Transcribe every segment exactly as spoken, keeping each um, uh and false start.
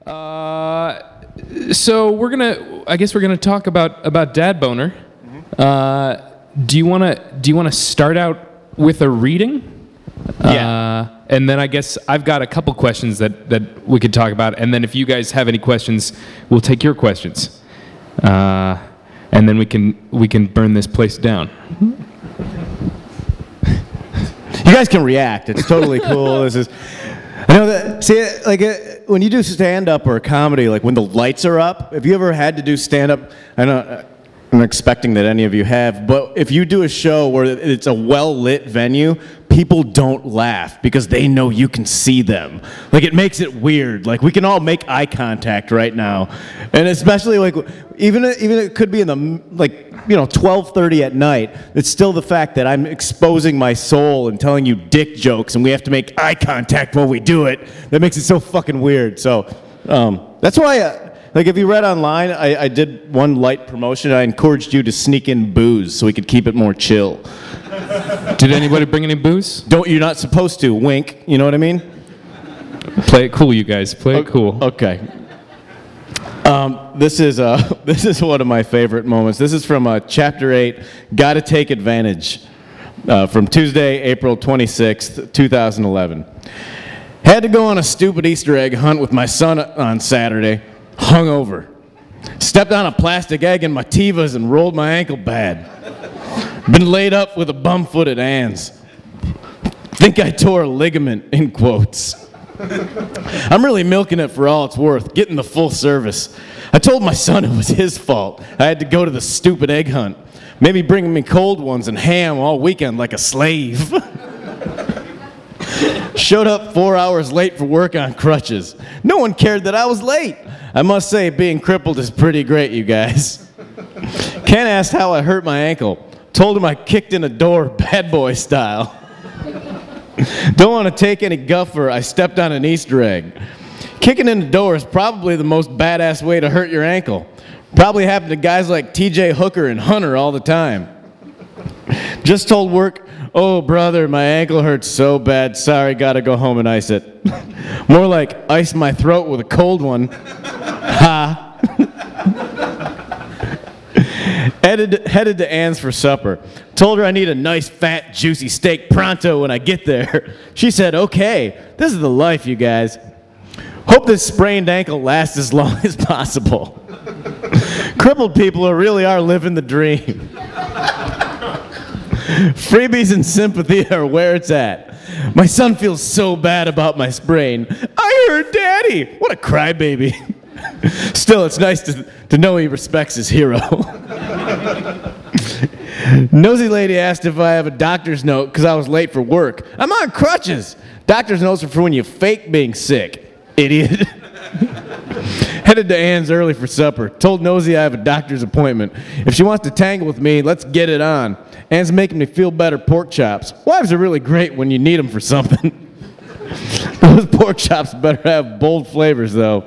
Uh, so we're gonna. I guess we're gonna talk about about Dad Boner. Mm-hmm. uh, do you wanna Do you wanna start out with a reading? Yeah. Uh, and then I guess I've got a couple questions that that we could talk about. And then if you guys have any questions, we'll take your questions. Uh, and then we can we can burn this place down. You guys can react. It's totally cool. This is. I know that. See, like uh, when you do stand-up or comedy, like when the lights are up. Have you ever had to do stand-up? I know. I'm expecting that any of you have, but if you do a show where it's a well-lit venue, people don't laugh because they know you can see them. Like, it makes it weird. Like, we can all make eye contact right now, and especially like even even it could be in the like you know twelve thirty at night. It's still the fact that I'm exposing my soul and telling you dick jokes, and we have to make eye contact while we do it. That makes it so fucking weird. So um, that's why. I, Like, if you read online, I, I did one light promotion. I encouraged you to sneak in booze so we could keep it more chill. Did anybody bring any booze? Don't, you're not supposed to. Wink. You know what I mean? Play it cool, you guys. Play it cool. Okay. Um, this is uh, this is one of my favorite moments. This is from uh, Chapter eight, Gotta Take Advantage, uh, from Tuesday, April twenty-sixth, two thousand eleven. Had to go on a stupid Easter egg hunt with my son on Saturday. Hungover. Stepped on a plastic egg in my Tevas and rolled my ankle bad. Been laid up with a bum-footed Ans. Think I tore a ligament, in quotes. I'm really milking it for all it's worth, getting the full service. I told my son it was his fault. I had to go to the stupid egg hunt. Maybe bringing me cold ones and ham all weekend like a slave. Showed up four hours late for work on crutches. No one cared that I was late. I must say, being crippled is pretty great, you guys. Ken asked how I hurt my ankle. Told him I kicked in a door, bad boy style. Don't want to take any guffer, I stepped on an Easter egg. Kicking in the door is probably the most badass way to hurt your ankle. Probably happened to guys like T J Hooker and Hunter all the time. Just told work, oh brother, my ankle hurts so bad, sorry, gotta go home and ice it. More like ice my throat with a cold one. Ha. headed, headed to Ann's for supper. Told her I need a nice fat juicy steak pronto when I get there. She said, okay, this is the life, you guys. Hope this sprained ankle lasts as long as possible. Crippled people are really are living the dream. Freebies and sympathy are where it's at. My son feels so bad about my sprain. I heard Daddy. What a crybaby. Still, it's nice to, to know he respects his hero. Nosy lady asked if I have a doctor's note because I was late for work. I'm on crutches. Doctor's notes are for when you fake being sick. Idiot. Headed to Ann's early for supper. Told Nosy I have a doctor's appointment. If she wants to tangle with me, let's get it on. Ann's making me feel better pork chops. Wives are really great when you need them for something. Those pork chops better have bold flavors, though.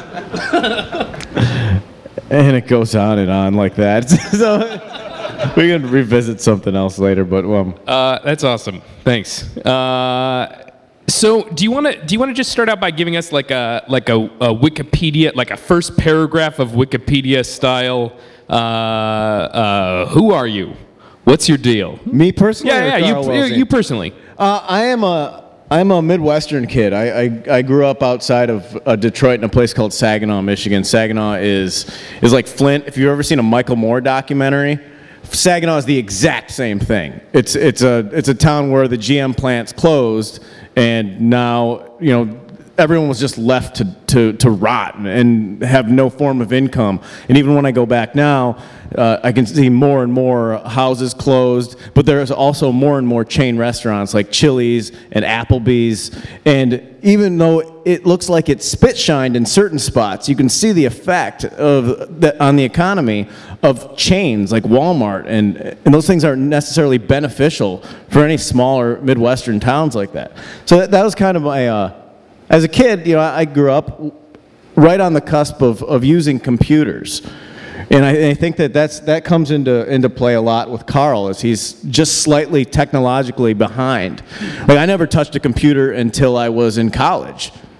And it goes on and on like that. So we can revisit something else later, but um. Uh, that's awesome. Thanks. Uh, so do you want to do you want to just start out by giving us like a like a, a Wikipedia, like a first paragraph of Wikipedia style? Uh, uh, who are you? What's your deal? Me personally? Yeah, yeah, Karl you, Welzein? you personally. Uh, I am a I'm a Midwestern kid. I, I, I grew up outside of uh, Detroit in a place called Saginaw, Michigan. Saginaw is is like Flint. If you've ever seen a Michael Moore documentary, Saginaw is the exact same thing. It's it's a it's a town where the G M plant's closed, and now you know everyone was just left to to to rot and have no form of income. And even when I go back now, Uh, I can see more and more houses closed, but there's also more and more chain restaurants like Chili's and Applebee's. And even though it looks like it's spit shined in certain spots, you can see the effect of the, on the economy of chains like Walmart, and, and those things aren't necessarily beneficial for any smaller Midwestern towns like that. So that, that was kind of my, uh, as a kid, you know, I grew up right on the cusp of, of using computers. And I, I think that that's, that comes into, into play a lot with Karl, as he's just slightly technologically behind. Like, I never touched a computer until I was in college.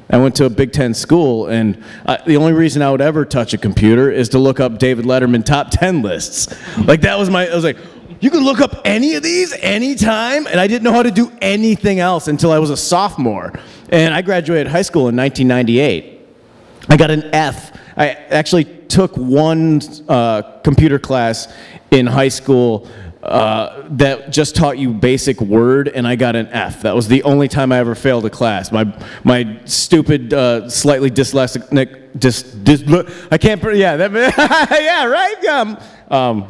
I went to a Big Ten school, and uh, the only reason I would ever touch a computer is to look up David Letterman top ten lists. Like that was my, I was like, you can look up any of these anytime, and I didn't know how to do anything else until I was a sophomore. And I graduated high school in nineteen ninety-eight. I got an F. I actually took one uh, computer class in high school uh, that just taught you basic Word, and I got an F. That was the only time I ever failed a class. My my stupid, uh, slightly dyslexic, dis, dis, I can't, yeah, that, yeah, right? Um, um,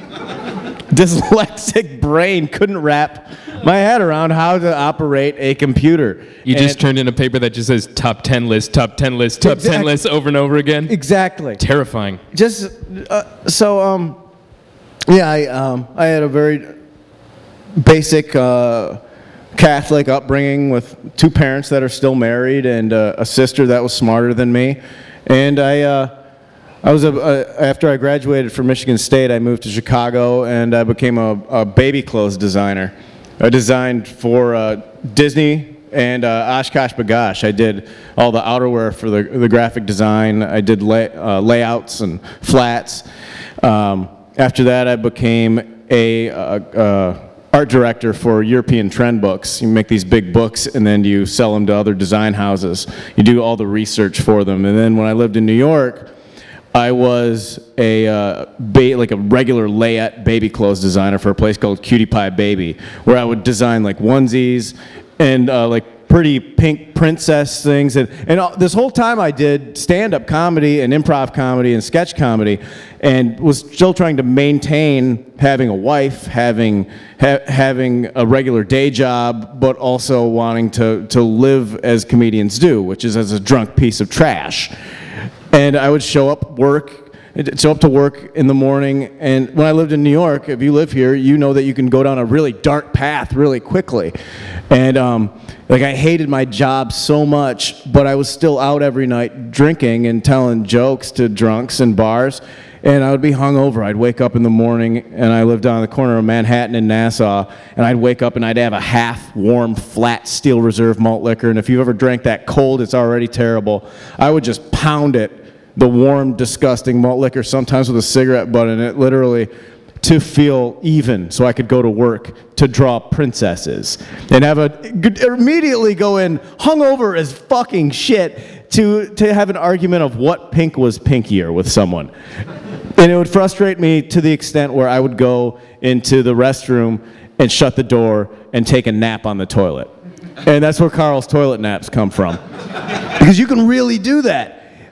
dyslexic brain couldn't wrap my head around how to operate a computer. You and just turned in a paper that just says top ten list, top ten list, top exactly, ten list over and over again? Exactly. Terrifying. Just, uh, so, um, yeah, I, um, I had a very basic uh, Catholic upbringing with two parents that are still married and uh, a sister that was smarter than me. And I, uh, I was a, a, after I graduated from Michigan State, I moved to Chicago and I became a, a baby clothes designer. I designed for uh, Disney and uh, Oshkosh B'gosh. I did all the outerwear for the, the graphic design. I did lay, uh, layouts and flats. Um, after that, I became a uh, uh, art director for European trend books. You make these big books and then you sell them to other design houses. You do all the research for them. And then when I lived in New York, I was a uh, ba like a regular layette baby clothes designer for a place called Cutie Pie Baby, where I would design like onesies and uh, like pretty pink princess things. And, and all, this whole time I did stand-up comedy and improv comedy and sketch comedy, and was still trying to maintain having a wife, having ha having a regular day job, but also wanting to to live as comedians do, which is as a drunk piece of trash. And I would show up work, show up to work in the morning, and when I lived in New York, if you live here, you know that you can go down a really dark path really quickly. And um, like I hated my job so much, but I was still out every night drinking and telling jokes to drunks in bars, and I would be hungover. I'd wake up in the morning, and I lived on the corner of Manhattan and Nassau, and I'd wake up and I'd have a half-warm, flat Steel Reserve malt liquor, and if you've ever drank that cold, it's already terrible. I would just pound it, the warm, disgusting malt liquor, sometimes with a cigarette butt in it, literally, to feel even, so I could go to work to draw princesses. And have a, immediately go in, hungover as fucking shit, to, to have an argument of what pink was pinkier with someone. And it would frustrate me to the extent where I would go into the restroom and shut the door and take a nap on the toilet. And that's where Carl's toilet naps come from. Because you can really do that.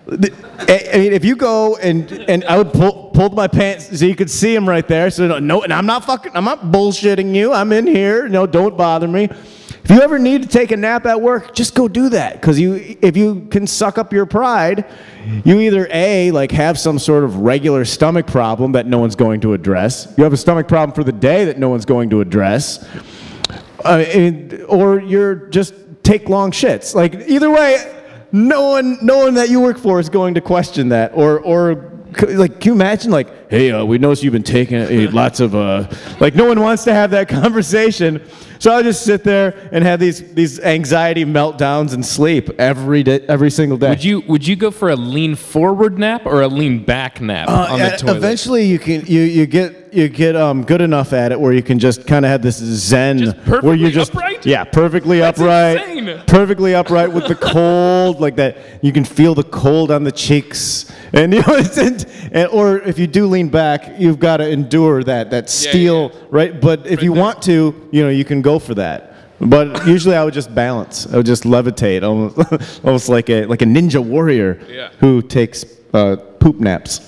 I mean, if you go and and I would pull pull my pants so you could see them right there. So no, and I'm not fucking, I'm not bullshitting you. I'm in here. No, don't bother me. If you ever need to take a nap at work, just go do that. Because you, if you can suck up your pride, you either A, like have some sort of regular stomach problem that no one's going to address. You have a stomach problem for the day that no one's going to address. Uh, and, or you're just take long shits. Like either way, no one, no one that you work for is going to question that. Or, or like, can you imagine, like, hey, uh, we noticed you've been taking uh, lots of, uh, like, no one wants to have that conversation. So I'll just sit there and have these these anxiety meltdowns and sleep every day, every single day. Would you would you go for a lean forward nap or a lean back nap uh, on the toilet? Eventually, you can you you get you get um good enough at it where you can just kind of have this zen just perfectly where you're just upright? yeah perfectly That's upright, insane. perfectly upright with the cold like that. You can feel the cold on the cheeks, and you know, it's, and, or if you do lean back, you've got to endure that that steel yeah, yeah. right. But if right you there. want to, you know, you can go for that. But usually I would just balance. I would just levitate, almost, almost like a like a ninja warrior yeah. who takes uh, poop naps.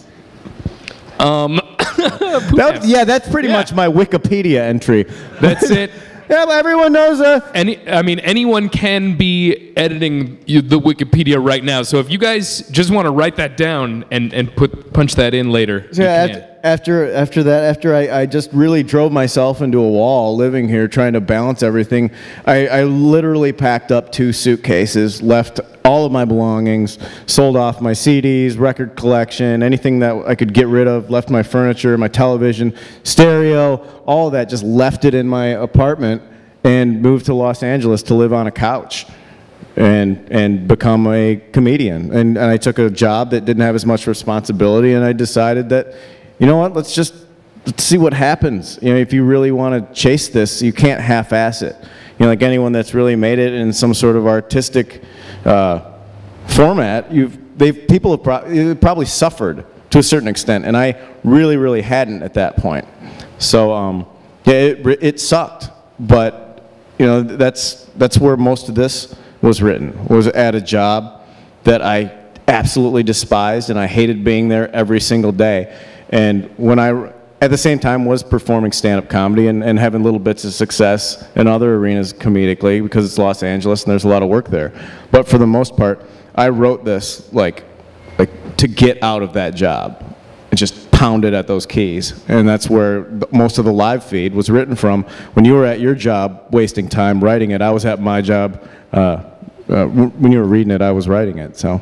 Um, poop That, naps. yeah, that's pretty Yeah. much my Wikipedia entry. That's it. Yeah, but everyone knows. Uh, Any, I mean, anyone can be editing you, the Wikipedia right now. So if you guys just want to write that down and and put punch that in later, you yeah, can. after, after after that, after I, I just really drove myself into a wall living here, trying to balance everything. I, I literally packed up two suitcases, left all of my belongings, sold off my C Ds, record collection, anything that I could get rid of, left my furniture, my television, stereo, all of that, just left it in my apartment and moved to Los Angeles to live on a couch. and and become a comedian. And, and I took a job that didn't have as much responsibility, and I decided that, you know what, let's just let's see what happens. You know, if you really want to chase this, you can't half-ass it. You know, like anyone that's really made it in some sort of artistic uh, format, you've they've people have pro probably suffered to a certain extent, and I really, really hadn't at that point. So um, yeah, it it sucked, but you know, that's that's where most of this was written, was at a job that I absolutely despised, and I hated being there every single day. And when I, at the same time, was performing stand-up comedy and, and having little bits of success in other arenas comedically, because it's Los Angeles and there's a lot of work there. But for the most part, I wrote this like, like to get out of that job and just pounded at those keys. And that's where the, most of the live feed was written from. When you were at your job wasting time writing it, I was at my job. Uh, uh, when you were reading it, I was writing it. So.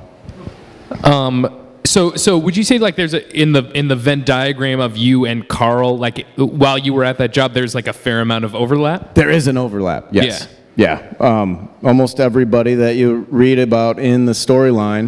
Um, so, so would you say like there's a in the in the Venn diagram of you and Karl, like while you were at that job, there's like a fair amount of overlap? There is an overlap. Yes. Yeah. Yeah. Um, almost everybody that you read about in the storyline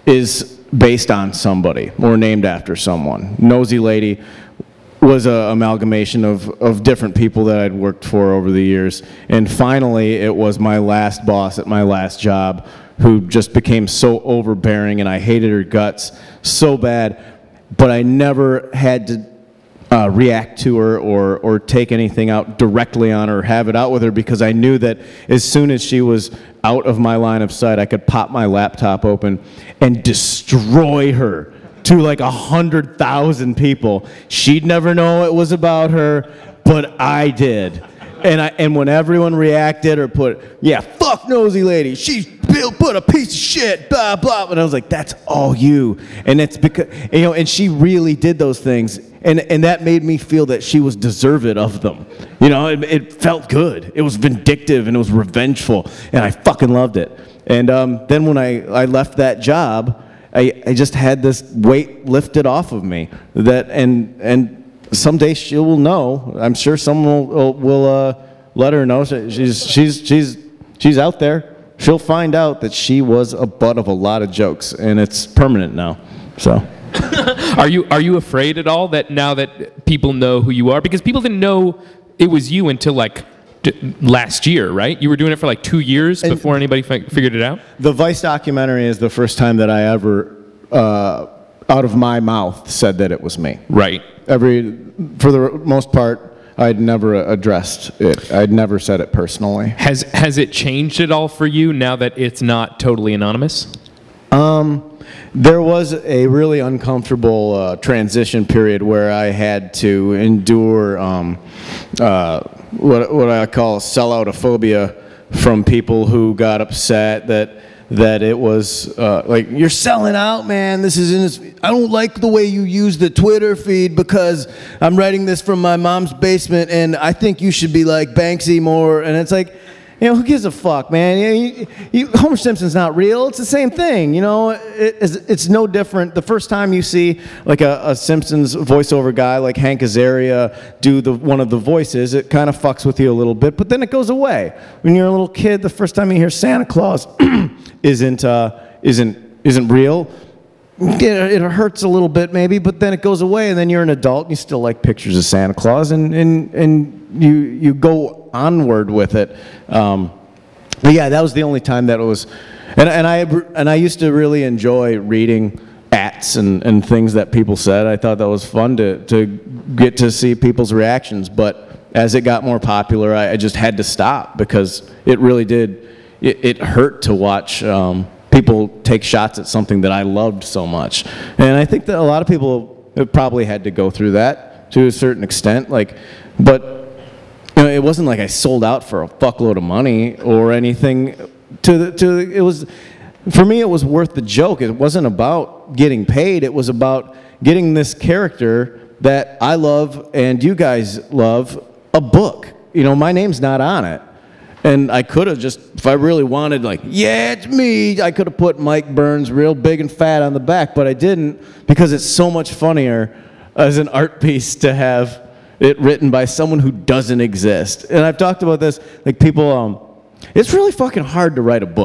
is based on somebody or named after someone. Nosy Lady was an amalgamation of, of different people that I'd worked for over the years. And finally, it was my last boss at my last job who just became so overbearing, and I hated her guts so bad, but I never had to uh, react to her or, or take anything out directly on her or have it out with her, because I knew that as soon as she was out of my line of sight, I could pop my laptop open and destroy her to like a hundred thousand people. She'd never know it was about her, but I did. And I and when everyone reacted or put, yeah, fuck Nosy Lady, she's built, put a piece of shit, blah blah, and I was like, that's all you. And it's because, you know, and she really did those things, and and that made me feel that she was deserved of them. You know, it, it felt good. It was vindictive and it was revengeful, and I fucking loved it. And um, then when I I left that job, I, I just had this weight lifted off of me, that and and someday she will know. I'm sure someone will, will uh, let her know. She's she's she's she's out there. She'll find out that she was a butt of a lot of jokes, and it's permanent now. So, are you are you afraid at all that now that people know who you are? Because people didn't know it was you until like d last year, right? You were doing it for like two years and before anybody fi figured it out? The Vice documentary is the first time that I ever, uh, out of my mouth, said that it was me. Right. Every, for the most part, I'd never addressed it. I'd never said it personally. Has has it changed at all for you now that it's not totally anonymous? Um, there was a really uncomfortable uh, transition period where I had to endure um, uh, what what I call selloutophobia from people who got upset that that it was uh, like, you're selling out, man. This is in this. I don't like the way you use the Twitter feed because I'm writing this from my mom's basement, and I think you should be like Banksy more. And it's like, you know, who gives a fuck, man? You, you, you, Homer Simpson's not real. It's the same thing, you know. It, it's, it's no different. The first time you see like a, a Simpsons voiceover guy like Hank Azaria do the one of the voices, it kind of fucks with you a little bit, but then it goes away. When you're a little kid, the first time you hear Santa Claus isn't uh, isn't isn't real. It, it hurts a little bit maybe, but then it goes away, and then you're an adult and you still like pictures of Santa Claus, and and and you you go onward with it. Um, but yeah, that was the only time that it was, and and I and I used to really enjoy reading ats and and things that people said. I thought that was fun to to get to see people's reactions. But as it got more popular, I, I just had to stop because it really did. It, it hurt to watch um, people take shots at something that I loved so much. And I think that a lot of people have probably had to go through that to a certain extent. Like, but you know, it wasn't like I sold out for a fuckload of money or anything. To the, to the, it was, for me, it was worth the joke. It wasn't about getting paid. It was about getting this character that I love and you guys love a book. You know, my name's not on it. And I could have just, if I really wanted, like, yeah, it's me, I could have put Mike Burns real big and fat on the back, but I didn't, because it's so much funnier as an art piece to have it written by someone who doesn't exist. And I've talked about this, like people, um, it's really fucking hard to write a book.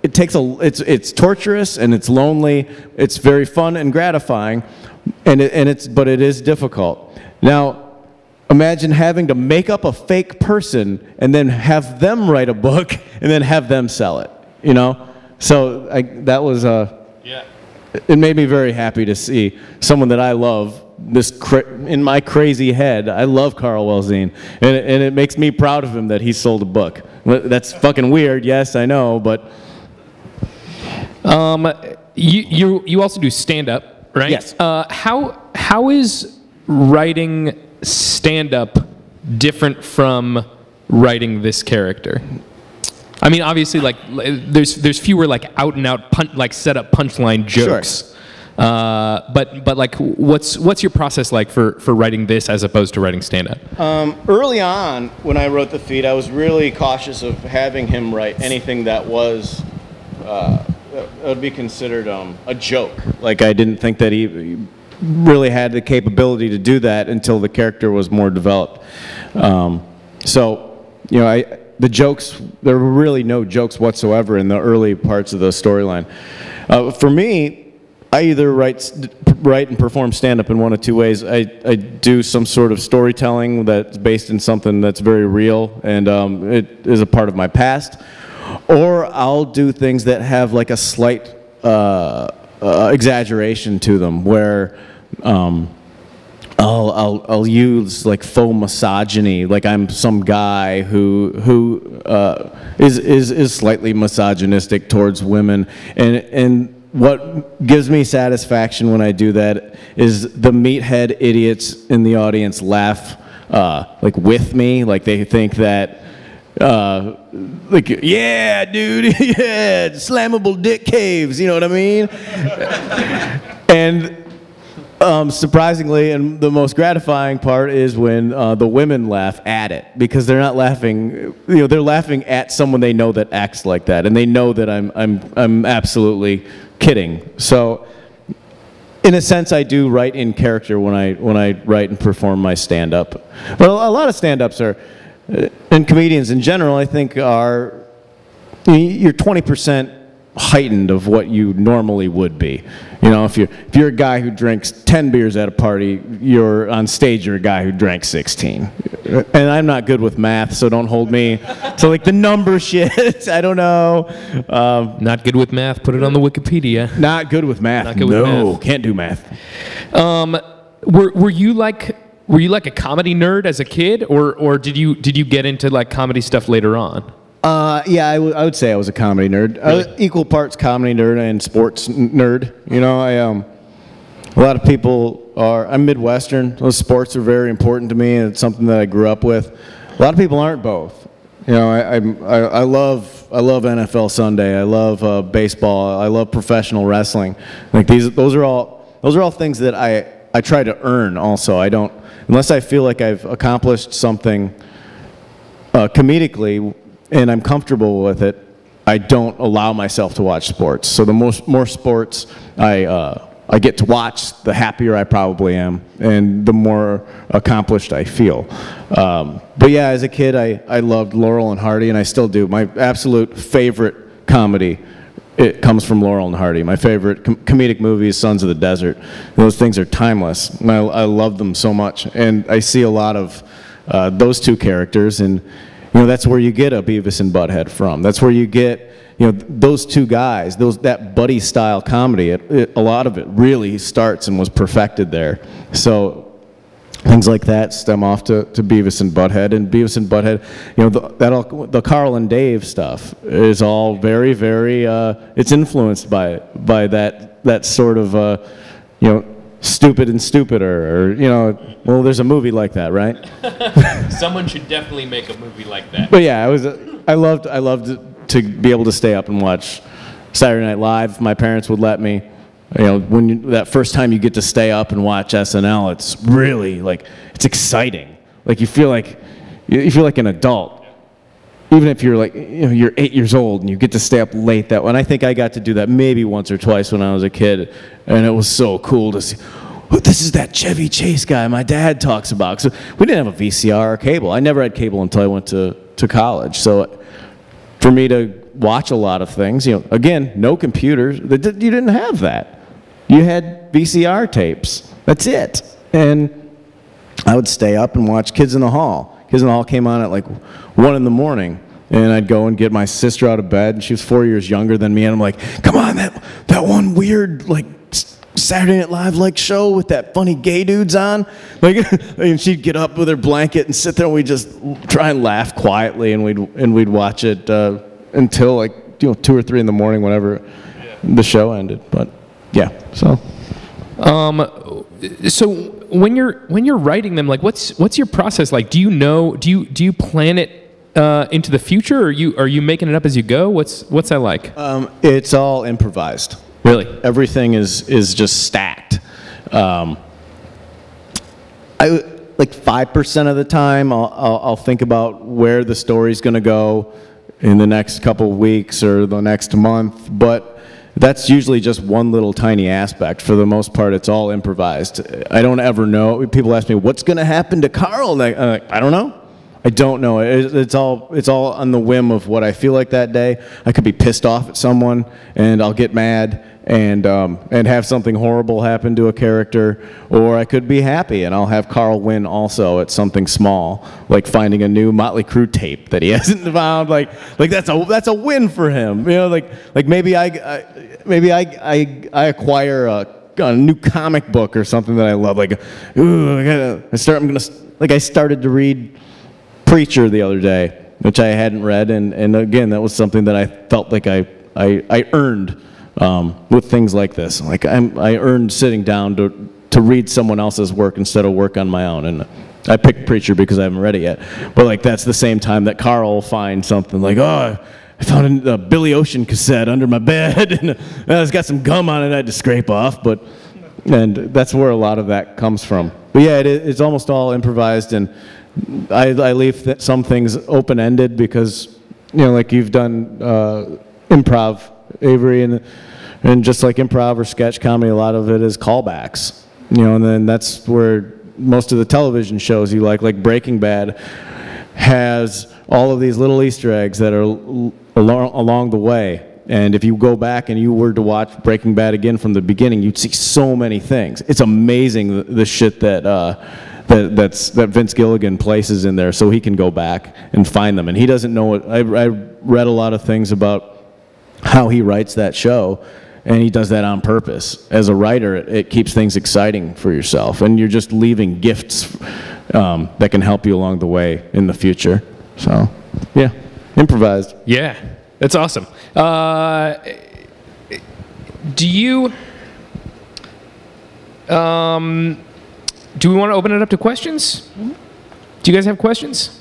it takes a it's it's torturous and it's lonely. It's very fun and gratifying, and it, and it's but it is difficult. Now, imagine having to make up a fake person and then have them write a book and then have them sell it. You know, so I, that was uh, yeah. It made me very happy to see someone that I love. This cra in my crazy head, I love Karl Welzein, and it, and it makes me proud of him that he sold a book. That's fucking weird, yes, I know, but um, you you you also do stand up, right? Yes. Uh, how how is writing stand up different from writing this character? I mean, obviously, like there's there's fewer like out and out pun like set up punchline jokes. Sure. Uh, but but like, what's what's your process like for for writing this as opposed to writing stand up? Um, early on, when I wrote the feed, I was really cautious of having him write anything that was uh, that would be considered um, a joke. Like I didn't think that he really had the capability to do that until the character was more developed. Um, so, you know, I. The jokes, there were really no jokes whatsoever in the early parts of the storyline. Uh, for me, I either write, write and perform stand-up in one of two ways. I, I do some sort of storytelling that's based in something that's very real and um, it is a part of my past, or I'll do things that have like a slight uh, uh, exaggeration to them, where um, I'll, I'll, I'll use like faux misogyny, like I'm some guy who, who uh, is, is, is slightly misogynistic towards women. And, and what gives me satisfaction when I do that is the meathead idiots in the audience laugh uh, like with me, like they think that, uh, like, yeah, dude, yeah, slammable dick caves, you know what I mean? And Um, surprisingly, and the most gratifying part is when uh, the women laugh at it, because they're not laughing, you know, they're laughing at someone they know that acts like that, and they know that I'm, I'm, I'm absolutely kidding. So, in a sense, I do write in character when I, when I write and perform my stand-up. But a lot of stand-ups are, and comedians in general, I think are, you're twenty percent heightened of what you normally would be. You know, if you're, if you're a guy who drinks ten beers at a party, you're on stage, you're a guy who drank sixteen. And I'm not good with math, so don't hold me to like the number shit. I don't know. Um, Not good with math. Put it on the Wikipedia. not good with math. Not good with no, math. can't do math. Um, were were you like were you like a comedy nerd as a kid, or or did you did you get into like comedy stuff later on? Uh, yeah, I, I would say I was a comedy nerd. I was equal parts comedy nerd and sports n nerd. You know, I um, a lot of people are. I'm Midwestern. Those sports are very important to me, and it's something that I grew up with. A lot of people aren't both. You know, I I, I love I love N F L Sunday. I love uh, baseball. I love professional wrestling. Like these, those are all those are all things that I I try to earn. Also, I don't unless I feel like I've accomplished something uh, comedically and I'm comfortable with it, I don't allow myself to watch sports. So the most, more sports I, uh, I get to watch, the happier I probably am, and the more accomplished I feel. Um, but yeah, as a kid, I, I loved Laurel and Hardy, and I still do. My absolute favorite comedy, it comes from Laurel and Hardy. My favorite com comedic movie is Sons of the Desert. Those things are timeless, and I, I love them so much. And I see a lot of uh, those two characters, and you know, that's where you get a Beavis and Butthead from. That's where you get, you know, those two guys, those that buddy style comedy. It, it, a lot of it really starts and was perfected there. So things like that stem off to, to Beavis and Butthead. And Beavis and Butthead, you know, the, that all, the Carl and Dave stuff is all very, very. Uh, it's influenced by by that that sort of, uh, you know, stupid and stupider, or you know, well, there's a movie like that, right? Someone should definitely make a movie like that. But yeah, I was, I loved, I loved to be able to stay up and watch Saturday Night Live. My parents would let me. You know, when you, that first time you get to stay up and watch S N L, it's really like it's exciting. Like you feel like you feel like an adult, even if you're like, you know, you're eight years old and you get to stay up late that way. And I think I got to do that maybe once or twice when I was a kid, and it was so cool to see. Oh, this is that Chevy Chase guy my dad talks about. So we didn't have a V C R or cable. I never had cable until I went to, to college. So for me to watch a lot of things. You know, again, no computers. You didn't have that. You had V C R tapes. That's it. And I would stay up and watch Kids in the Hall. Kids in the Hall came on at like one in the morning. And I'd go and get my sister out of bed, and she was four years younger than me, and I'm like, come on, that that one weird, like, Saturday Night Live like show with that funny gay dudes on, like, and she'd get up with her blanket and sit there, and we'd just try and laugh quietly, and we'd and we'd watch it uh, until like you know two or three in the morning, whenever the show ended. But yeah, so. Um, so when you're when you're writing them, like, what's what's your process like? Do you know? Do you do you plan it Uh, into the future, or are you are you making it up as you go? What's what's that like? Um, it's all improvised. Really, everything is is just stacked. Um, I like five percent of the time I'll, I'll I'll think about where the story's going to go in the next couple of weeks or the next month, but that's usually just one little tiny aspect. For the most part, it's all improvised. I don't ever know. People ask me what's going to happen to Karl, and I, uh, I don't know. I don't know. It, it's all it's all on the whim of what I feel like that day. I could be pissed off at someone, and I'll get mad and um, and have something horrible happen to a character, or I could be happy and I'll have Karl win also at something small, like finding a new Motley Crue tape that he hasn't found. Like like that's a that's a win for him. You know, like like maybe I, I maybe I I I acquire a, a new comic book or something that I love. Like, ooh, I gotta I start. I'm gonna like I started to read Preacher the other day, which I hadn't read, and, and again, that was something that I felt like I, I, I earned um, with things like this. Like I'm, I earned sitting down to, to read someone else's work instead of work on my own, and I picked Preacher because I haven't read it yet. But like that's the same time that Karl will find something like, oh, I found a Billy Ocean cassette under my bed, and uh, it's got some gum on it I had to scrape off, but, and that's where a lot of that comes from. But yeah, it, it's almost all improvised, and I, I leave th some things open-ended because, you know, like you've done uh, improv, Avery, and and just like improv or sketch comedy, a lot of it is callbacks, you know, and then that's where most of the television shows you like, like Breaking Bad, has all of these little Easter eggs that are along along the way. And if you go back and you were to watch Breaking Bad again from the beginning, you'd see so many things. It's amazing the, the shit that. Uh, That, that's, that Vince Gilligan places in there so he can go back and find them. And he doesn't know what, I, I read a lot of things about how he writes that show, and he does that on purpose. As a writer, it, it keeps things exciting for yourself, and you're just leaving gifts um, that can help you along the way in the future. So, yeah, improvised. Yeah, that's awesome. Uh, do you... Um... Do we want to open it up to questions? Do you guys have questions?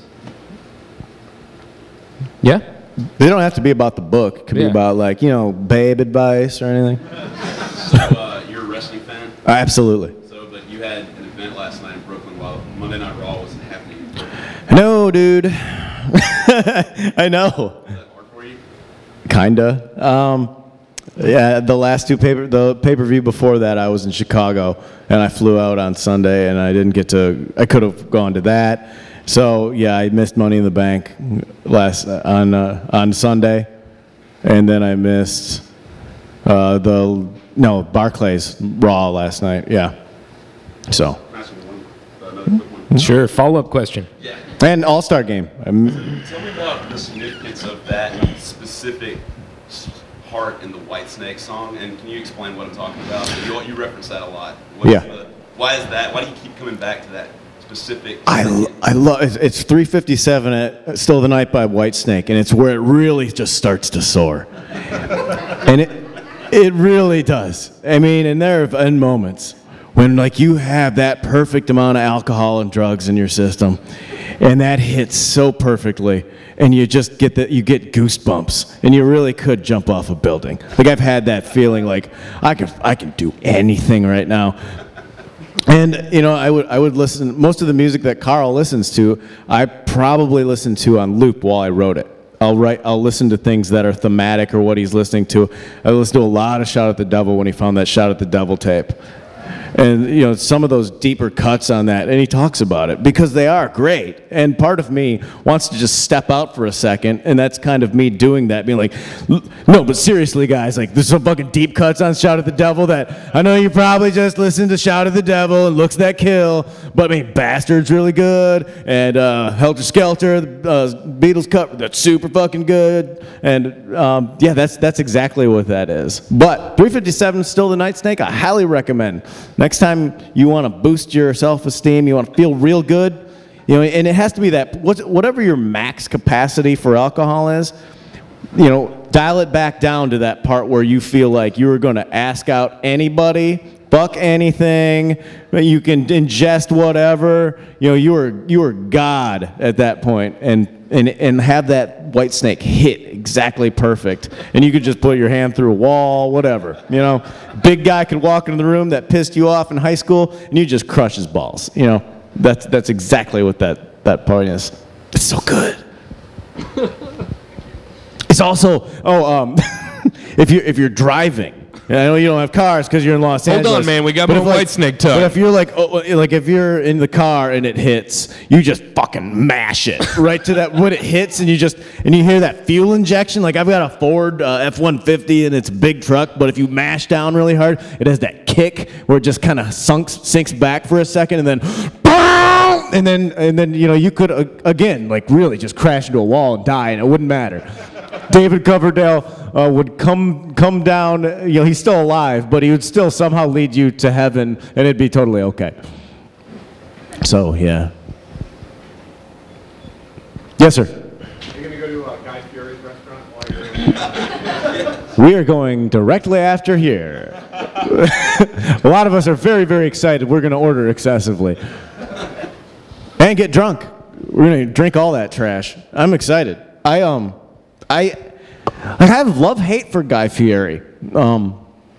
Yeah? They don't have to be about the book. It could Yeah. be about, like, you know, babe advice or anything. So uh, you're a wrestling fan? Uh, absolutely. So, but you had an event last night in Brooklyn while Monday Night Raw wasn't happening in Brooklyn. No, dude. I know. Was that hard for you? Kinda. Um, yeah, the last two paper, the pay-per-view before that, I was in Chicago, and I flew out on Sunday, and I didn't get to. I could have gone to that. So yeah, I missed Money in the Bank last on uh, on Sunday, and then I missed uh, the no Barclays Raw last night. Yeah. So. Can I ask you one, another quick one? Sure. Follow-up question. Yeah. And All-Star Game. I'm, Tell me about the significance of that specific part in the Whitesnake song, and can you explain what I'm talking about? You, you reference that a lot. What Yeah. is the, why is that? Why do you keep coming back to that specific? I, I love it's, it's three fifty-seven at Still the Night by Whitesnake, and it's where it really just starts to soar. And it it really does. I mean, and there have been moments when like you have that perfect amount of alcohol and drugs in your system, and that hits so perfectly, and you just get that you get goosebumps, and you really could jump off a building. Like I've had that feeling, like I can I can do anything right now. And you know, I would I would listen. Most of the music that Karl listens to, I probably listened to on loop while I wrote it. I'll write. I'll listen to things that are thematic or what he's listening to. I listened to a lot of Shout at the Devil when he found that Shout at the Devil tape, and you know some of those deeper cuts on that, and he talks about it because they are great. And part of me wants to just step out for a second, and that's kind of me doing that, being like, no, but seriously, guys, like there's some fucking deep cuts on Shout at the Devil that I know you probably just listened to Shout at the Devil and Looks That Kill, but I mean, Bastard's really good, and uh, Helter Skelter, the uh, Beatles cover, that's super fucking good, and um, yeah, that's that's exactly what that is. But three fifty-seven Still the Night Snake, I highly recommend. Next time you want to boost your self-esteem, you want to feel real good, you know, and it has to be that whatever your max capacity for alcohol is, you know, dial it back down to that part where you feel like you were going to ask out anybody, fuck anything, you can ingest whatever, you know, you were you were God at that point, and and and have that white snake hit exactly perfect, and you could just put your hand through a wall, whatever, you know. Big guy could walk into the room that pissed you off in high school, and you just crush his balls, you know. That's that's exactly what that that part is. It's so good. It's also oh um, if you if you're driving. I know you don't have cars because you're in Los Angeles. Hold on, man. We got more like, white snake talk. But if you're like, oh, like if you're in the car and it hits, you just fucking mash it right to that when it hits, and you just and you hear that fuel injection. Like I've got a Ford uh, F one fifty and it's a big truck, but if you mash down really hard, it has that kick where it just kind of sinks sinks back for a second, and then boom, and then and then you know you could uh, again like really just crash into a wall and die, and it wouldn't matter. David Coverdale uh, would come come down, you know, he's still alive, but he would still somehow lead you to heaven, and it'd be totally okay. So, yeah. Yes, sir? Are you going to go to uh, Guy Fieri's restaurant while you're in? We are going directly after here. A lot of us are very, very excited. We're going to order excessively. And get drunk. We're going to drink all that trash. I'm excited. I, um... I, I have love-hate for Guy Fieri. Um,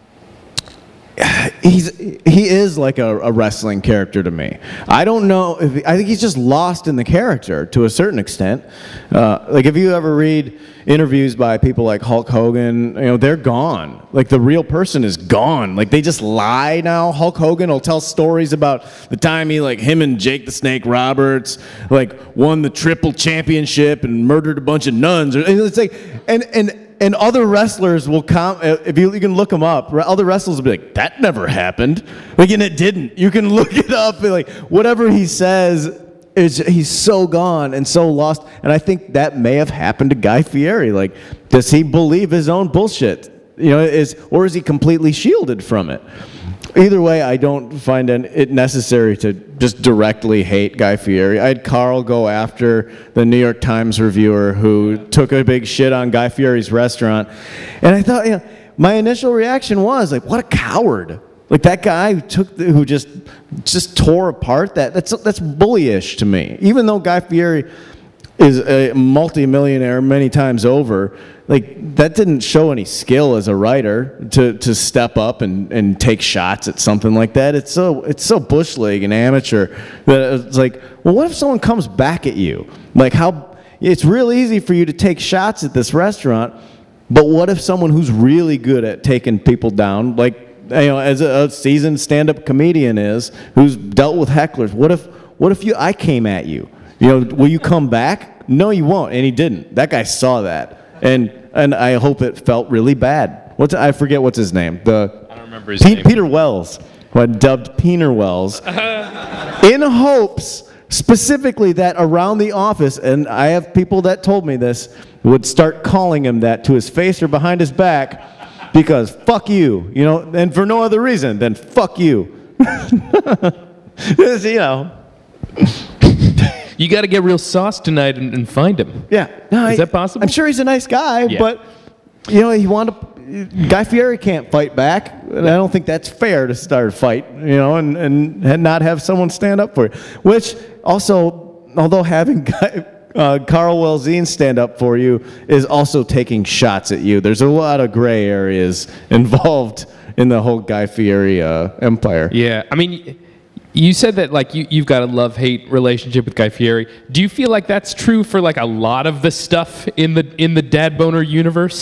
he's he is like a, a wrestling character to me. I don't know if he, I think he's just lost in the character to a certain extent. Uh, like if you ever read interviews by people like Hulk Hogan, you know, they're gone. Like the real person is gone. Like they just lie now. Hulk Hogan will tell stories about the time he like him and Jake the Snake Roberts like won the triple championship and murdered a bunch of nuns. Or it's like and and. And other wrestlers will come, if you, you can look them up, other wrestlers will be like, that never happened. Like, and it didn't. You can look it up, and like, whatever he says, is he's so gone and so lost. And I think that may have happened to Guy Fieri. Like, does he believe his own bullshit? You know, is or is he completely shielded from it? Either way, I don't find it necessary to just directly hate Guy Fieri. I had Carl go after the New York Times reviewer who took a big shit on Guy Fieri's restaurant. And I thought, you know, my initial reaction was like, what a coward. Like that guy who took the, who just just tore apart that that's that's bullyish to me. Even though Guy Fieri is a multimillionaire many times over, like that didn't show any skill as a writer to, to step up and, and take shots at something like that. It's so it's so bush league and amateur that it's like, well, what if someone comes back at you? Like how it's real easy for you to take shots at this restaurant, but what if someone who's really good at taking people down, like you know, as a, a seasoned stand-up comedian is, who's dealt with hecklers, what if what if you I came at you? You know, will you come back? No, you won't. And he didn't. That guy saw that. And and I hope it felt really bad. What's I forget what's his name. The I don't remember his Pete, name. Peter Wells, who I dubbed Peter Wells, in hopes specifically that around the office, and I have people that told me this, would start calling him that to his face or behind his back, because fuck you, you know, and for no other reason than fuck you. You know. You got to get real sauce tonight and, and find him. Yeah. No, Is I, that possible? I'm sure he's a nice guy, Yeah. but, you know, he wanted to, Guy Fieri can't fight back, and I don't think that's fair to start a fight, you know, and, and, and not have someone stand up for you. Which, also, although having Guy, uh, Karl Welzein stand up for you is also taking shots at you. There's a lot of gray areas involved in the whole Guy Fieri uh, empire. Yeah, I mean, you said that like you, you've got a love-hate relationship with Guy Fieri. Do you feel like that's true for like a lot of the stuff in the in the Dad Boner universe?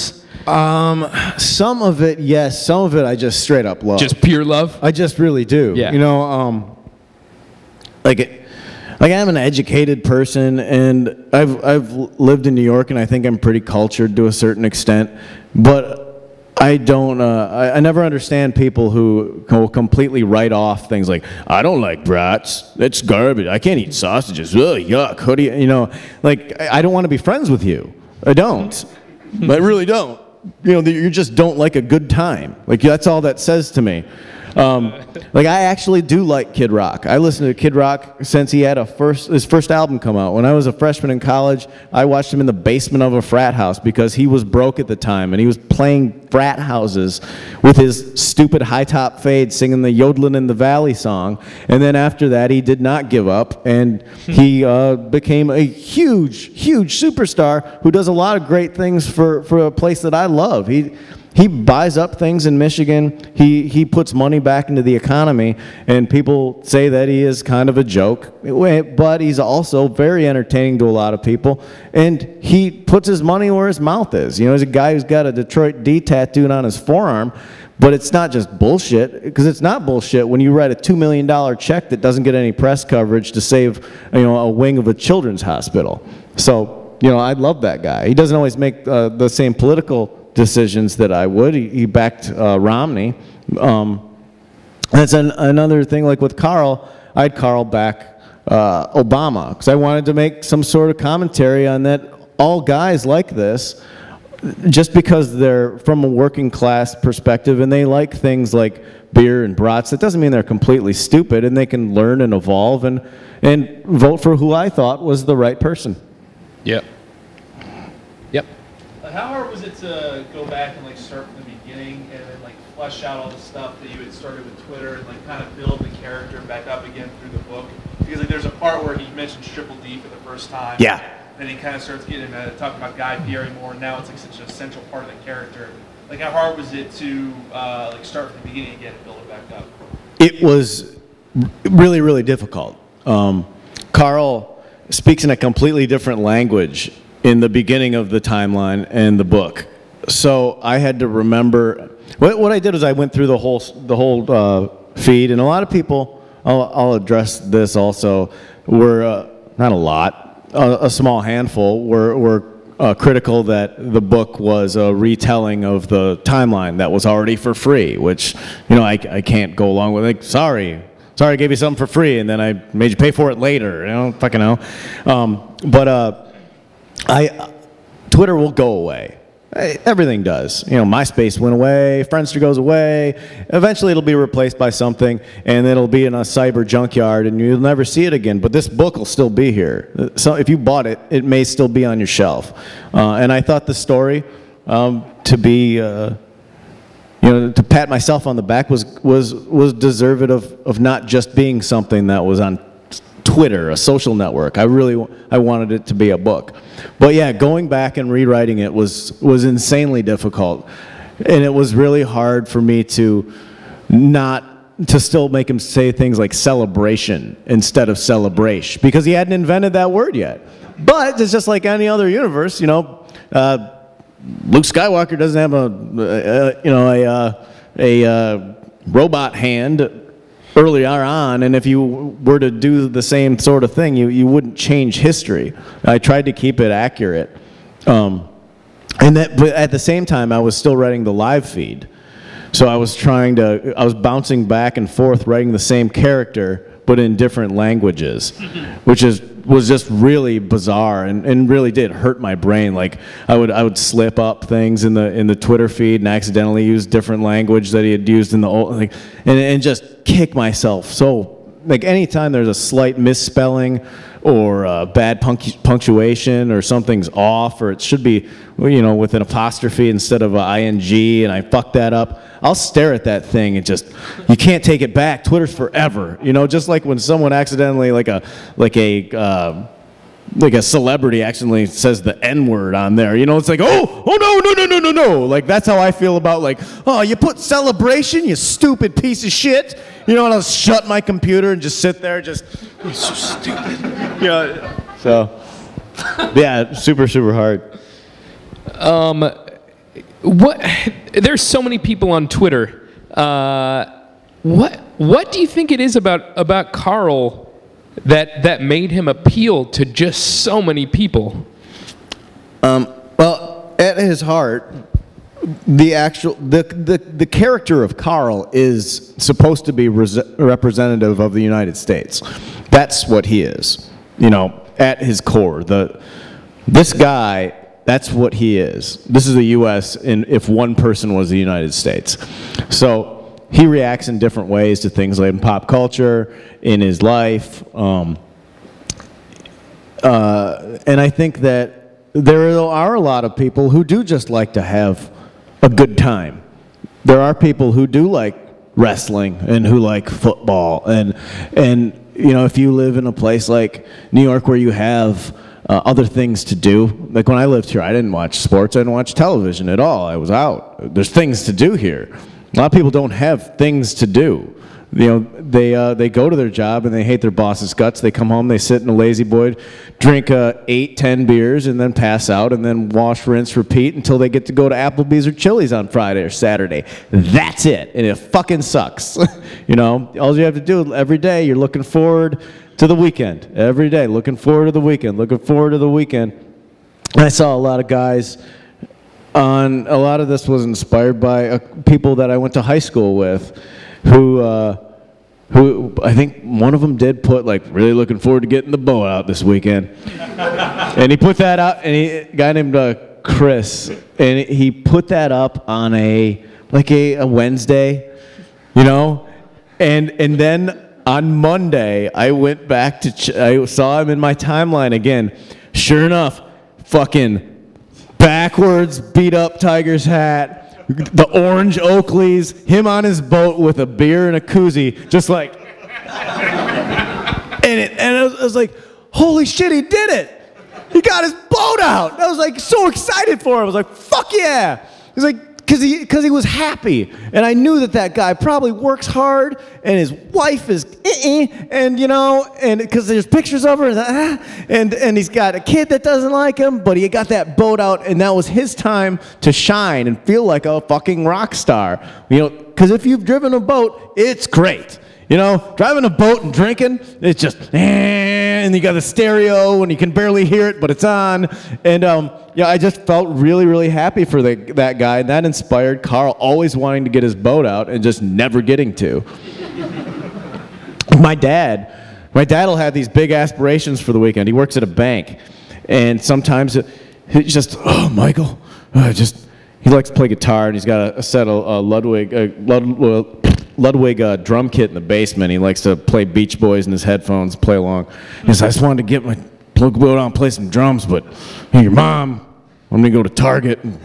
Um, some of it, yes. Some of it, I just straight up love. Just pure love? I just really do. Yeah. You know, um, like, it, like I'm an educated person, and I've I've lived in New York, and I think I'm pretty cultured to a certain extent, but I don't. Uh, I, I never understand people who will completely write off things like, I don't like brats. It's garbage. I can't eat sausages. Ugh, yuck. Who do you, you know, like I, I don't want to be friends with you. I don't. I really don't. You know, you just don't like a good time. Like that's all that says to me. Um, like I actually do like Kid Rock. I listened to Kid Rock since he had a first his first album come out. When I was a freshman in college, I watched him in the basement of a frat house because he was broke at the time and he was playing frat houses with his stupid high top fade, singing the Yodeling in the Valley song. And then after that, he did not give up, and he uh, became a huge, huge superstar who does a lot of great things for for a place that I love. He. He buys up things in Michigan. He he puts money back into the economy, and people say that he is kind of a joke, but he's also very entertaining to a lot of people, and he puts his money where his mouth is. You know, he's a guy who's got a Detroit D tattooed on his forearm, but it's not just bullshit, because it's not bullshit when you write a two million dollar check that doesn't get any press coverage to save, you know, a wing of a children's hospital. So, you know, I love that guy. He doesn't always make uh, the same political decisions that I would. He, he backed uh, Romney. Um, that's an, another thing. Like with Karl, I had Karl back uh, Obama because I wanted to make some sort of commentary on that. All guys like this, just because they're from a working class perspective and they like things like beer and brats, that doesn't mean they're completely stupid, and they can learn and evolve and and vote for who I thought was the right person. Yep. Yep. How hard was it to go back and like start from the beginning and then like flesh out all the stuff that you had started with Twitter and like kind of build the character back up again through the book? Because like there's a part where he mentions Triple D for the first time. Yeah. And he kind of starts getting into talking about Guy Fieri more, and now it's like such a central part of the character. Like how hard was it to uh, like start from the beginning again and build it back up? It was really, really difficult. Um, Karl speaks in a completely different language in the beginning of the timeline and the book. So I had to remember, what, what I did was I went through the whole, the whole uh, feed, and a lot of people, I'll, I'll address this also, were, uh, not a lot, a, a small handful, were, were uh, critical that the book was a retelling of the timeline that was already for free, which, you know, I, I can't go along with. Like, sorry, sorry I gave you something for free, and then I made you pay for it later. I don't fucking know. Um, but, uh, I, Twitter will go away. Everything does. You know, MySpace went away, Friendster goes away. Eventually it'll be replaced by something, and it'll be in a cyber junkyard, and you'll never see it again. But this book will still be here. So if you bought it, it may still be on your shelf. Uh, and I thought the story um, to be, uh, you know, to pat myself on the back was was was deserved of of not just being something that was on Twitter, a social network. I really, I wanted it to be a book. But yeah, going back and rewriting it was, was insanely difficult. And it was really hard for me to not, to still make him say things like celebration instead of celebration, because he hadn't invented that word yet. But it's just like any other universe, you know, uh, Luke Skywalker doesn't have a, uh, you know, a, uh, a uh, robot hand earlier on, and if you were to do the same sort of thing, you, you wouldn't change history. I tried to keep it accurate. Um, and that, but at the same time, I was still writing the live feed. So I was trying to, I was bouncing back and forth, writing the same character, but in different languages, which is was just really bizarre and, and really did hurt my brain. Like I would I would slip up things in the in the Twitter feed and accidentally use different language that he had used in the old, like, and and just kick myself. So like anytime there's a slight misspelling or uh, bad punct punctuation or something's off, or it should be, you know, with an apostrophe instead of an ing, and I fuck that up, I'll stare at that thing and just, you can't take it back. Twitter's forever, you know. Just like when someone accidentally, like a like a uh, like a celebrity accidentally says the N-word on there, you know, it's like, oh, oh no, no, no, no, no, no. Like that's how I feel about, like, oh, you put celebration, you stupid piece of shit. You know, and I'll shut my computer and just sit there, just, you're so stupid. You know, so, yeah, super, super hard. Um, what? There's so many people on Twitter. Uh, what what do you think it is about about Karl that that made him appeal to just so many people? Um, well, at his heart, the actual the, the the character of Karl is supposed to be res- representative of the United States. That's what he is. You know, at his core, the this guy. That's what he is. This is the U S in if one person was the United States. So he reacts in different ways to things like in pop culture, in his life. Um, uh, and I think that there are a lot of people who do just like to have a good time. There are people who do like wrestling and who like football. And, and you know, if you live in a place like New York where you have Uh, other things to do. Like when I lived here, I didn't watch sports. I didn't watch television at all. I was out. There's things to do here. A lot of people don't have things to do. You know, they uh, they go to their job and they hate their boss's guts. They come home, they sit in a lazy boy, drink uh, eight, ten beers, and then pass out, and then wash, rinse, repeat until they get to go to Applebee's or Chili's on Friday or Saturday. That's it, and it fucking sucks. You know, all you have to do every day, you're looking forward to the weekend. Every day, looking forward to the weekend, looking forward to the weekend. And I saw a lot of guys on, a lot of this was inspired by uh, people that I went to high school with who, uh, who I think one of them did put like, really looking forward to getting the bow out this weekend. And he put that out, and he, a guy named uh, Chris, and he put that up on a, like a, a Wednesday, you know? And, and then on Monday, I went back to, ch- I saw him in my timeline again. Sure enough, fucking backwards beat up Tiger's hat, the orange Oakleys, him on his boat with a beer and a koozie, just like, and it, and I was, I was like, holy shit, he did it. He got his boat out. I was like so excited for him. I was like, fuck yeah. He's like, Because he, because he was happy. And I knew that that guy probably works hard, and his wife is eh-eh, and you know, and because there's pictures of her, and, ah, and, and he's got a kid that doesn't like him, but he got that boat out, and that was his time to shine and feel like a fucking rock star. You know, because if you've driven a boat, it's great. You know, driving a boat and drinking, it's just, eh, and you got the stereo, and you can barely hear it, but it's on. And um, yeah, I just felt really, really happy for the, that guy, and that inspired Karl always wanting to get his boat out and just never getting to. My dad, my dad will have these big aspirations for the weekend. He works at a bank, and sometimes it, it's just, oh, Michael, uh, just, he likes to play guitar, and he's got a, a set of uh, Ludwig, uh, Ludwig, Ludwig uh, drum kit in the basement. He likes to play Beach Boys in his headphones, play along. He says, I just wanted to get my plug boat out and play some drums, but hey, your mom, I'm going to go to Target. And,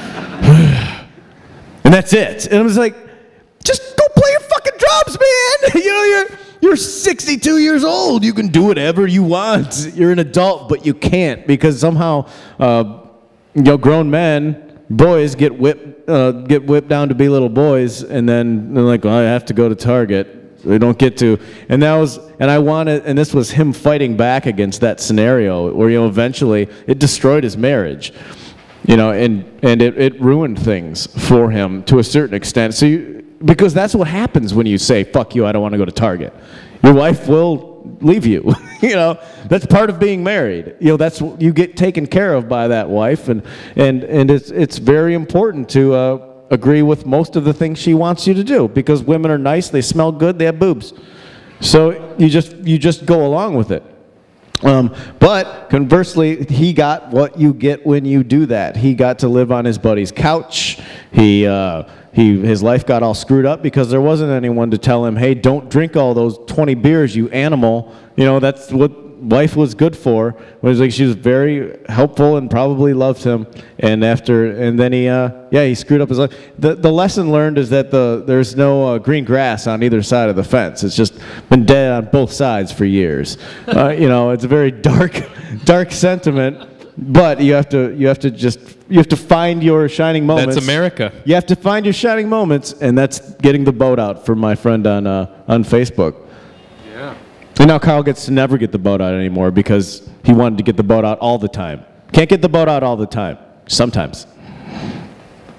and that's it. And I was like, just go play your fucking drums, man. You know, you're, you're sixty-two years old. You can do whatever you want. You're an adult, but you can't because somehow, uh, you know, grown men, boys get whipped. Uh, get whipped down to be little boys, and then they're like, well, I have to go to Target. They don't get to, and that was, and I wanted, and this was him fighting back against that scenario where, you know, eventually it destroyed his marriage, you know, and and it, it ruined things for him to a certain extent. So you, because that's what happens when you say, fuck you, I don't want to go to Target. Your wife will leave you. You know, that's part of being married. You know, that's, you get taken care of by that wife, and and and it's it's very important to uh, agree with most of the things she wants you to do, because women are nice, they smell good, they have boobs. So you just you just go along with it. Um, but conversely, he got what you get when you do that. He got to live on his buddy's couch. He uh, He, his life got all screwed up because there wasn't anyone to tell him, hey, don't drink all those twenty beers, you animal. You know, that's what wife was good for. It was like she was very helpful and probably loved him. And after, and then he, uh, yeah, he screwed up his life. The, the lesson learned is that the there's no uh, green grass on either side of the fence. It's just been dead on both sides for years. Uh, you know, it's a very dark, dark sentiment. But you have to you have to just you have to find your shining moments. That's America. You have to find your shining moments, and that's getting the boat out for my friend on uh, on Facebook. Yeah. And now Karl gets to never get the boat out anymore because he wanted to get the boat out all the time. Can't get the boat out all the time. Sometimes.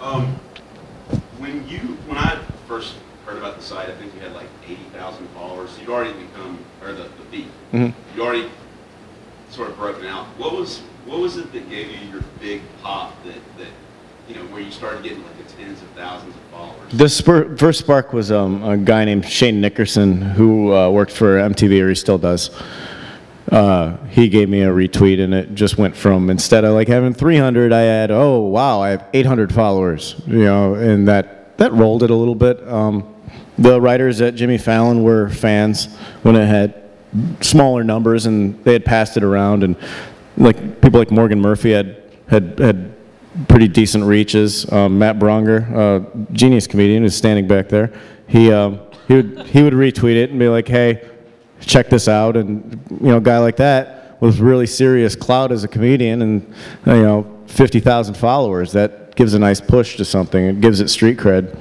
Um, when you, when I first heard about the site, I think you had like eighty thousand followers. So you'd already become, or the, the beat, Mhm. you'd already sort of broken out. What was, what was it that gave you your big pop that, that, you know, where you started getting like the tens of thousands of followers? The spur, first spark was um, a guy named Shane Nickerson who uh, worked for M T V, or he still does. Uh, he gave me a retweet, and it just went from, instead of like having three hundred, I had, oh wow, I have eight hundred followers, you know, and that, that rolled it a little bit. Um, the writers at Jimmy Fallon were fans when it had smaller numbers, and they had passed it around, and like people like Morgan Murphy had had had pretty decent reaches. Um, Matt Bronger, uh, genius comedian, who's standing back there. He um, he would he would retweet it and be like, "Hey, check this out." And you know, a guy like that with really serious clout as a comedian, and you know, fifty thousand followers. That gives a nice push to something. It gives it street cred.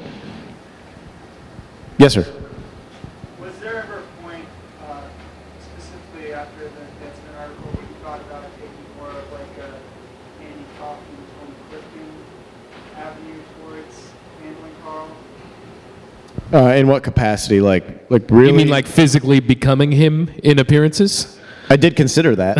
Yes, sir. Was there ever a point, uh, specifically after the Deadspin article, where you thought about taking more of like a Andy Kaufman, Tony Clifton avenue towards handling Carl? Uh, in what capacity? Like, like really? You mean like physically becoming him in appearances? I did consider that.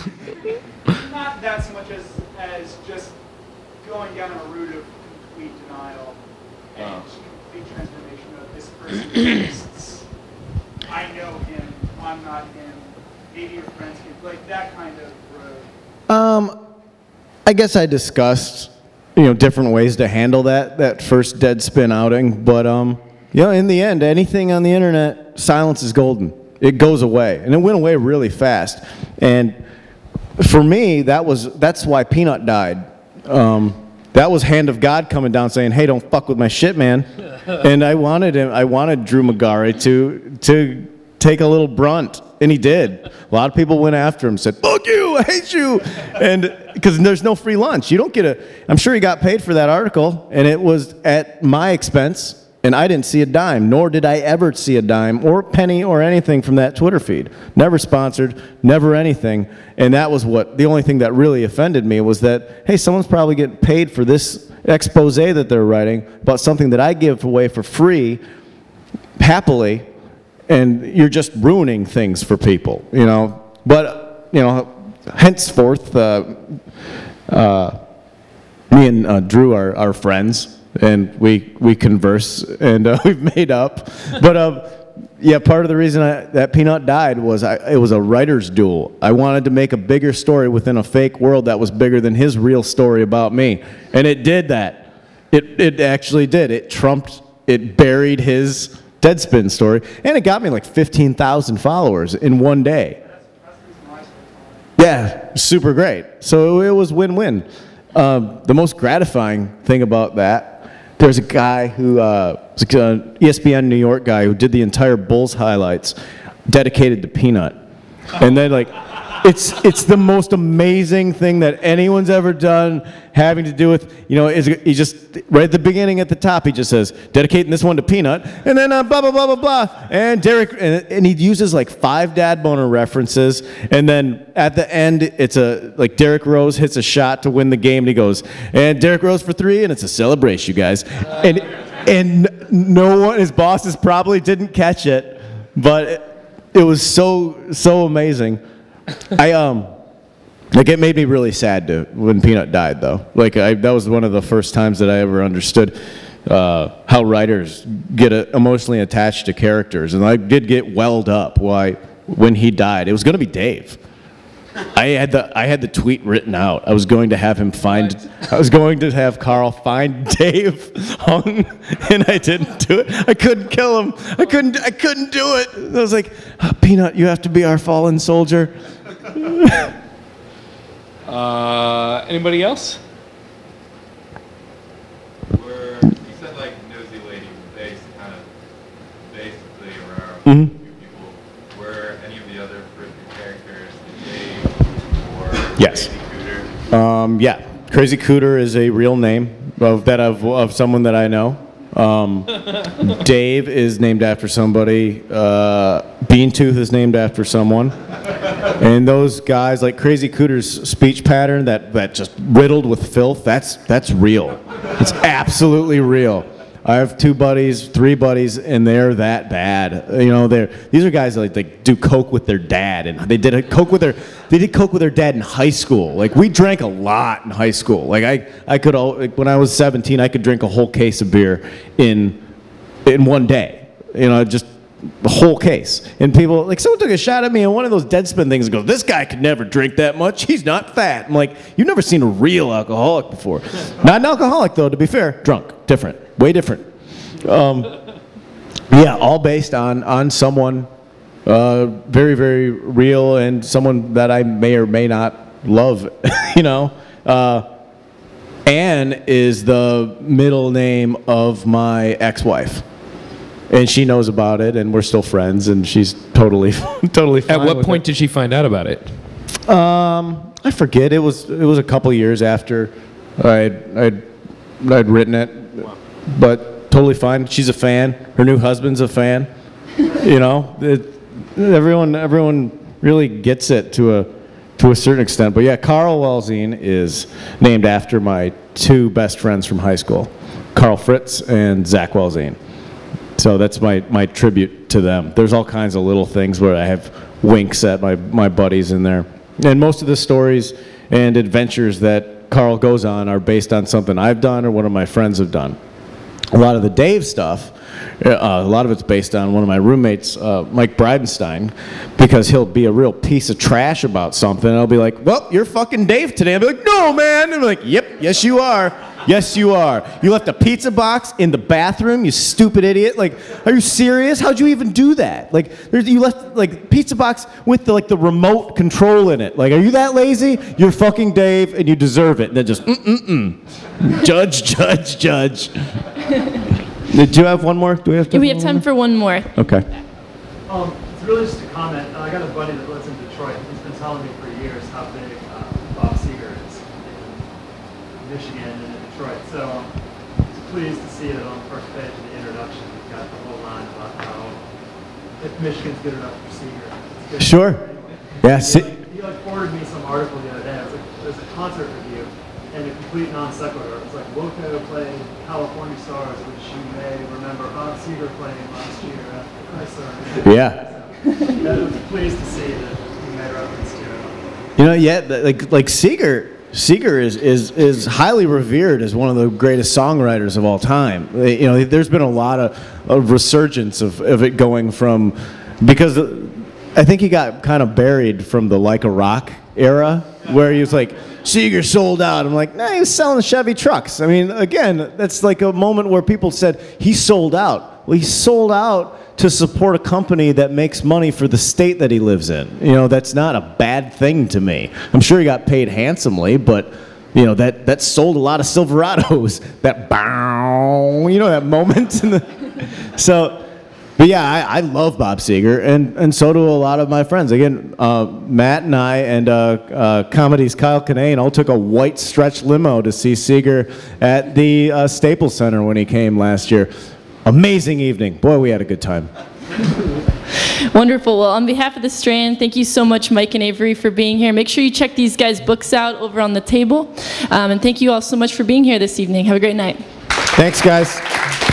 Not that so much as, as just going down a route of complete denial and complete transformation of this person exists. I know him, I'm not him, maybe your friends can, like that kind of road. Um, I guess I discussed, you know, different ways to handle that that first Deadspin outing, but um, you know, in the end, anything on the internet, silence is golden. It goes away, and it went away really fast. And for me, that was that's why Peanut died. Um, that was hand of God coming down, saying, "Hey, don't fuck with my shit, man." And I wanted him. I wanted Drew Magari to to take a little brunt, and he did. A lot of people went after him, said, "Fuck you, I hate you," and because there's no free lunch, you don't get a. I'm sure he got paid for that article, and it was at my expense. And I didn't see a dime, nor did I ever see a dime or penny or anything from that Twitter feed. Never sponsored, never anything. And that was what, the only thing that really offended me was that, hey, someone's probably getting paid for this expose that they're writing about something that I give away for free, happily, and you're just ruining things for people, you know. But, you know, henceforth, uh, uh, me and uh, Drew are, are friends. And we we converse, and uh, we've made up. But um, yeah, part of the reason I, that Peanut died was I, it was a writer's duel. I wanted to make a bigger story within a fake world that was bigger than his real story about me, and it did that. It it actually did. It trumped. It buried his Deadspin story, and it got me like fifteen thousand followers in one day. Yeah, super great. So it was win-win. Um, the most gratifying thing about that. There's a guy who, uh, was an E S P N New York guy who did the entire Bulls highlights dedicated to Peanut. And then like, it's, it's the most amazing thing that anyone's ever done having to do with, you know, is he just, right at the beginning at the top, he just says, dedicating this one to Peanut, and then uh, blah, blah, blah, blah, blah. And Derek, and, and he uses like five Dad Boner references, and then at the end, it's a, like Derrick Rose hits a shot to win the game, and he goes, and Derrick Rose for three, and it's a celebration, you guys. And, and no one, his bosses probably didn't catch it, but it, it was so, so amazing. I, um, like it made me really sad to, when Peanut died though. Like I, that was one of the first times that I ever understood uh, how writers get uh, emotionally attached to characters. And I did get welled up why, when he died. It was going to be Dave. I had the I had the tweet written out. I was going to have him find. I was going to have Carl find Dave hung, and I didn't do it. I couldn't kill him. I couldn't. I couldn't do it. I was like, oh, Peanut, you have to be our fallen soldier. uh, anybody else? Were you said like Nosy Lady was based kind of basically around Mm-hmm. a few people. Were any of the other Frisbee characters Dave or Yes. Crazy Cooter? Um, yeah, Crazy Cooter is a real name of that of, of someone that I know. Um, Dave is named after somebody. Uh, Beantooth is named after someone. And those guys, like Crazy Cooter's speech pattern, that, that just riddled with filth, that's, that's real. It's absolutely real. I have two buddies, three buddies, and they're that bad. You know, they're these are guys that like, like do coke with their dad, and they did a coke with their they did coke with their dad in high school. Like we drank a lot in high school. Like I I could all, like, when I was seventeen, I could drink a whole case of beer in in one day. You know, just the whole case. And people, like, someone took a shot at me on one of those Deadspin things and goes, "This guy could never drink that much. He's not fat." I'm like, "You've never seen a real alcoholic before." Not an alcoholic though, to be fair. Drunk, different. Way different. Um, yeah, all based on on someone uh, very, very real and someone that I may or may not love, you know. Uh, Anne is the middle name of my ex-wife. And she knows about it, and we're still friends, and she's totally, totally fine. At what with point it. did she find out about it? Um, I forget. It was it was a couple years after I'd I'd, I'd written it, but totally fine. She's a fan. Her new husband's a fan. You know, it, everyone everyone really gets it to a to a certain extent. But yeah, Karl Welzein is named after my two best friends from high school, Karl Fritz and Zach Welzein. So that's my, my tribute to them. There's all kinds of little things where I have winks at my, my buddies in there. And most of the stories and adventures that Karl goes on are based on something I've done or one of my friends have done. A lot of the Dave stuff, uh, a lot of it's based on one of my roommates, uh, Mike Bridenstine, because he'll be a real piece of trash about something, and I'll be like, "Well, you're fucking Dave today." I'll be like, "No, man." And I'm like, "Yep, yes you are. Yes you are. You left a pizza box in the bathroom, you stupid idiot. Like, are you serious? How'd you even do that? Like, there's, you left like pizza box with the, like the remote control in it. Like, are you that lazy? You're fucking Dave, and you deserve it." And then just mm-mm-mm. Judge, judge, judge. Did you have one more? Do we have time? Yeah, we have time for one more. Okay. Um, it's really just a comment. Uh, I got a buddy that lives in Detroit. He's been telling me for years how big uh, Bob Seger is in Michigan and in Detroit. So um, I'm pleased to see that on the first page of the introduction, we've got the whole line about how if Michigan's good enough for Seger, it's good. Sure. Yeah. He, See. like, he like forwarded me some article the other day. It was like, there's a concert review and a complete non sequitur. It's like Wilco playing California Stars, which you may remember Bob Seger playing last year at Chrysler. Yeah. So, I was pleased to see that you made reference to it. You know, yeah, like like Seger. Seger is, is, is highly revered as one of the greatest songwriters of all time. You know, there's been a lot of, of resurgence of, of it going from, because I think he got kind of buried from the Like a Rock era, where he was like, Seger sold out. I'm like, nah, he was selling Chevy trucks. I mean, again, that's like a moment where people said, he sold out. Well, he sold out to support a company that makes money for the state that he lives in. You know, that's not a bad thing to me. I'm sure he got paid handsomely, but, you know, that, that sold a lot of Silverados. That bow, you know, that moment. In the, so, but yeah, I, I love Bob Seger, and, and so do a lot of my friends. Again, uh, Matt and I and uh, uh, Comedy's Kyle Kinane all took a white stretch limo to see Seger at the uh, Staples Center when he came last year. Amazing evening. Boy, we had a good time. Wonderful. Well, on behalf of the Strand, thank you so much, Mike and Avery, for being here. Make sure you check these guys' books out over on the table. Um, and thank you all so much for being here this evening. Have a great night. Thanks, guys.